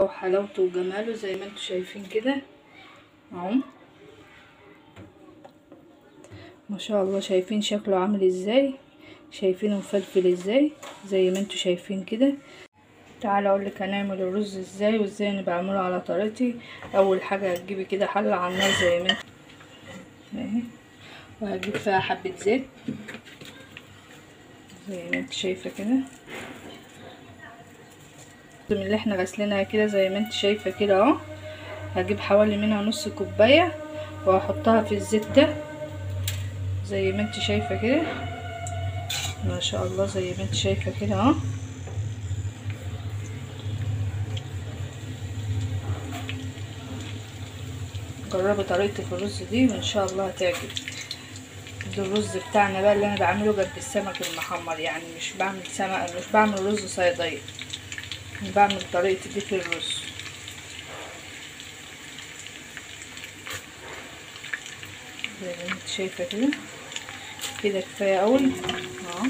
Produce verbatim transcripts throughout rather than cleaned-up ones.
وحلاوته وجماله زي ما انتم شايفين كده اهو، ما شاء الله. شايفين شكله عامل ازاي؟ شايفينه مفلفل ازاي زي ما انتم شايفين كده. تعالى اقولك هنعمل الرز ازاي وازاي انا بعمله على طريقتي. اول حاجه هتجيبي كده حله على النار زي ما انت اهي، وهجيب فيها حبه زيت زي ما انت شايفه كده، من اللي احنا غسلينها كده زي ما انت شايفه كده اهو. هجيب حوالي منها نص كوبايه وهحطها في الزيت ده زي ما انت شايفه كده، ما شاء الله زي ما انت شايفه كده اهو. جربي طريقتي في الرز دي وان شاء الله هتعجبك. ده الرز بتاعنا بقى اللي انا بعمله جنب السمك المحمر، يعني مش بعمل سمك، مش بعمل رز صياديه، بعمل طريقتي دي في الرز. زي ما انت شايفه كده كده كفايه قوي اهو،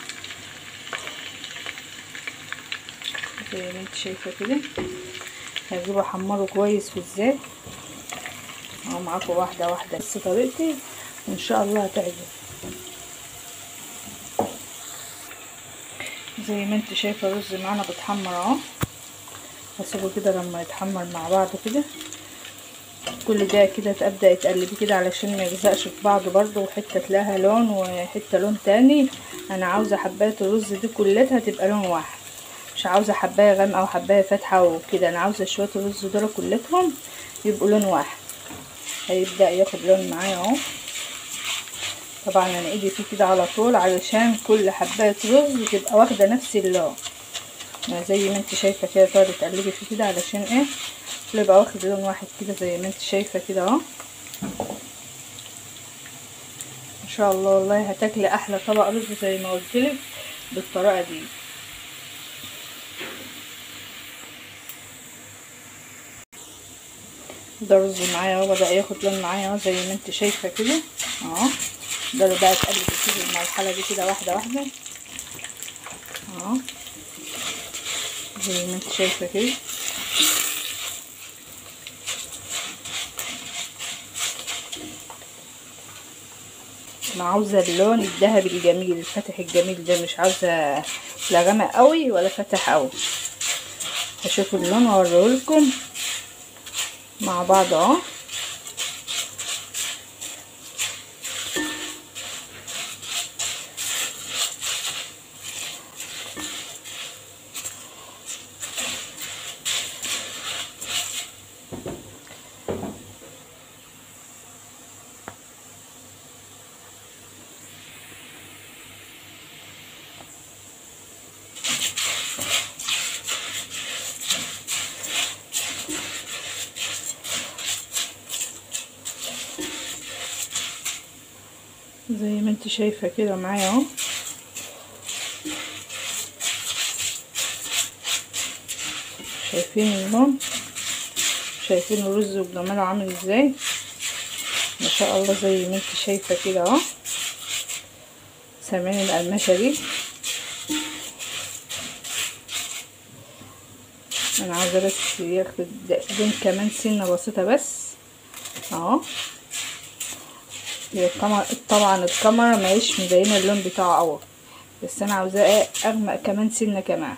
زي ما انت شايفه كده. هجيبه احمره كويس في الزيت اهو معاكم واحده واحده، بس طريقتي وان شاء الله هتعجب. زي ما انت شايفه الرز معانا بيتحمر اهو، هسيبه كده لما يتحمر مع بعض كده. كل ده كده تبدأ تقلبي كده علشان ما يلزقش في بعض برضه، وحته تلاقيها لون وحته لون تاني. انا عاوزه حبايه الرز دي كلها تبقى لون واحد، مش عاوزه حبايه غامقه وحبايه فاتحه وكده، انا عاوزه شويه الرز دول كلهم يبقوا لون واحد. هيبدأ ياخد لون معايا اهو. طبعا انا ايدي فيه كده على طول علشان كل حبايه رز تبقى واخده نفس اللون، زي ما انت شايفه كده. تقعدي تقلبي فيه كده علشان ايه يبقى واخد لون واحد كده زي ما انت شايفه كده اهو. ان شاء الله والله هتاكلي احلى طبق رز زي ما قلتلك بالطريقه دي. ده رز معايا اهو بدأ ياخد لون معايا اهو زي ما انت شايفه كده اهو. ده بقى تقلبي كده المرحله دي كده واحده واحده اهو، زي ما انت شايفه كده. انا عاوزه اللون الذهبي الجميل الفاتح الجميل ده، مش عاوزه لا غامق قوي ولا فاتح قوي. هشوف اللون واوريهولكم مع بعض اهو. زي ما انت شايفه كده معايا اهو. شايفين اللون، شايفين الرز وجماله عامل ازاي ما شاء الله. زي ما انت شايفه كده اهو. سامعين القرمشه دي؟ انا عاوزه بس ياخد دقيقتين كمان سنه بسيطه بس اهو. هي الكاميرا طبعا الكاميرا ماهيش مبينه اللون بتاعه قوي، بس انا عاوزاه ايه اغمق كمان سنه كمان.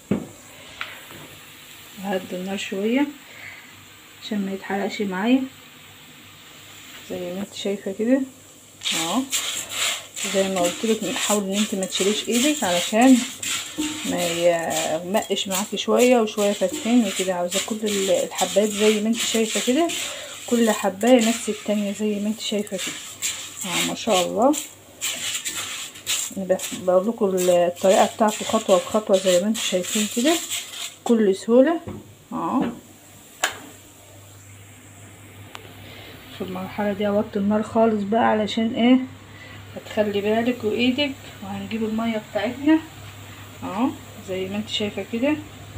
ههدي النار شويه عشان ما يتحرقش معايا زي ما انت شايفه كده اهو. زي ما قلت لك حاول ان انت ما تشيليش ايدك علشان ما يغمقش معاكي شويه وشويه فاتحين وكده. عاوزه كل الحبات زي ما انت شايفه كده، كل حبايه نفس التانية زي ما انت شايفه كده اه ما شاء الله. بقول لكم الطريقه بتاعته خطوه بخطوه زي ما انتم شايفين كده بكل سهوله اهو. في المرحله دي اوطي النار خالص بقى علشان ايه هتخلي بالك وايدك. وهنجيب الميه بتاعتنا اهو زي ما انت شايفه كده.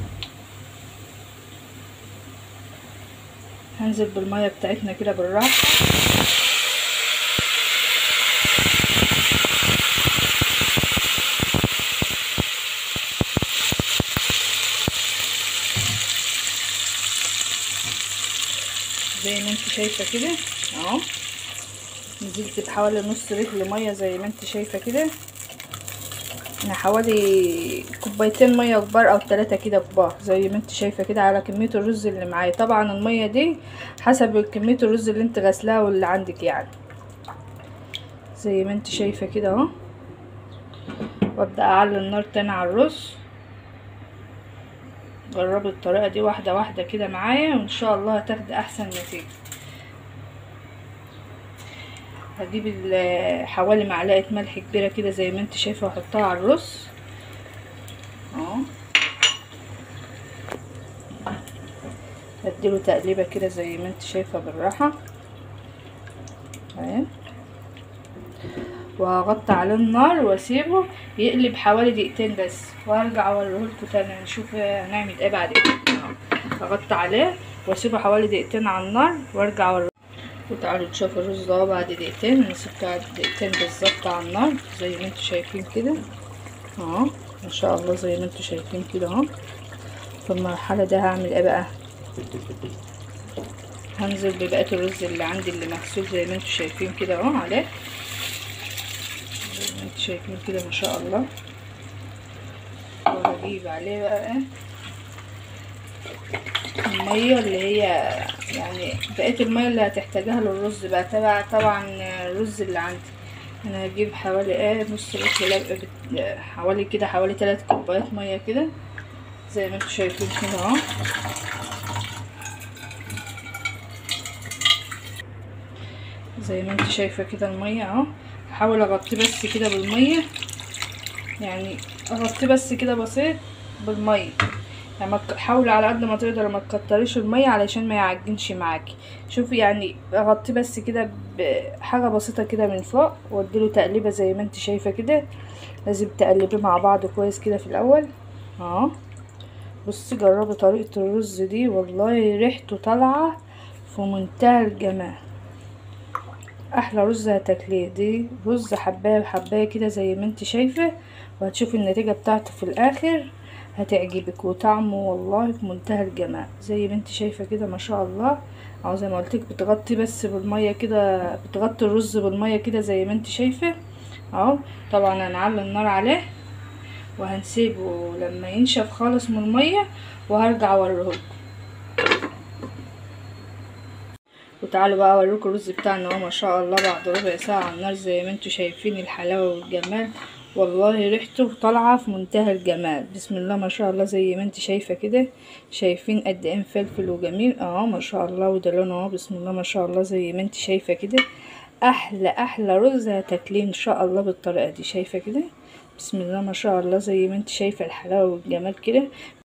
هنزل بالميه بتاعتنا كده بالراحه زي ما انت شايفه كده اهو. نزلت بحوالي نص لتر ميه زي ما انت شايفه كده. انا حوالي كوبايتين ميه كبار او ثلاثة كده كبار زي ما انت شايفه كده على كميه الرز اللي معايا. طبعا الميه دي حسب كميه الرز اللي انت غسلاه واللي عندك يعني، زي ما انت شايفه كده اهو. وابدا اعلي النار تاني على الرز. جربي الطريقه دي واحده واحده كده معايا وان شاء الله هتاخدي احسن نتيجه. هجيب حوالي معلقه ملح كبيره كده زي ما انت شايفه واحطها على الرز اهو. هديله تقليبه كده زي ما انت شايفه بالراحه اهي. وهغطي عليه النار واسيبه يقلب حوالي دقيقتين بس، وهرجع اوريهولكوا تاني نشوف هنعمل ايه بعد كده. هغطي عليه واسيبه حوالي دقيقتين على النار وارجع اوريه. وتعالوا تشوفوا الرز اهو بعد دقيقتين. انا سبته دقيقتين بالظبط على النار زي ما انتوا شايفين كده اهو. ما شاء الله زي ما انتوا شايفين كده اهو. في المرحله دي هعمل ايه بقى؟ هنزل ببقيه الرز اللي عندي اللي مغسول زي ما انتوا شايفين كده اهو عليه، زي ما انتوا شايفين كده ما شاء الله. وهجيب عليه بقى ايه الميه اللي هي يعني بقيه الميه اللي هتحتاجها للرز بقى تبع طبعا الرز اللي عندي. انا هجيب حوالي ايه نص لتر، حوالي كده حوالي ثلاث كوبايات ميه كده زي ما انتوا شايفين كده اهو. زي ما انت شايفه كده الميه اهو. هحاول اغطيه بس كده بالميه، يعني اغطيه بس كده بسيط بالميه، يعني حاولي على قد ما تقدر ما تكتريش الميه علشان ما يعجنش معاكي. شوفي يعني اغطيه بس كده بحاجه بسيطه كده من فوق واديله تقليبه زي ما انت شايفه كده. لازم تقلبيه مع بعض كويس كده في الاول اهو. بصي جربي طريقه الرز دي والله ريحته طالعه في منتهى الجمال. احلى رز هتاكليه. دي رز حبايه بحبايه كده زي ما انت شايفه، وهتشوفي النتيجه بتاعته في الاخر هتعجبك، وطعمه والله في منتهى الجمال زي ما انت شايفه كده ما شاء الله. او زي ما قلتلك بتغطي بس بالميه كده، بتغطي الرز بالميه كده زي ما انت شايفه اهو. طبعا هنعلي النار عليه وهنسيبه لما ينشف خالص من الميه وهرجع اوريهولكم. وتعالوا بقى اوريكم الرز بتاعنا اهو ما شاء الله بعد ربع ساعه على النار زي ما انتوا شايفين الحلاوه والجمال. والله ريحته طالعه في منتهى الجمال بسم الله ما شاء الله. زي ما انت شايفه كده شايفين قد ايه مفلفل وجميل اهو ما شاء الله. وده لونه اهو بسم الله ما شاء الله زي ما انت شايفه كده. احلى احلى رز هتاكليه ان شاء الله بالطريقه دي. شايفه كده بسم الله ما شاء الله زي ما انت شايفه الحلاوه والجمال كده.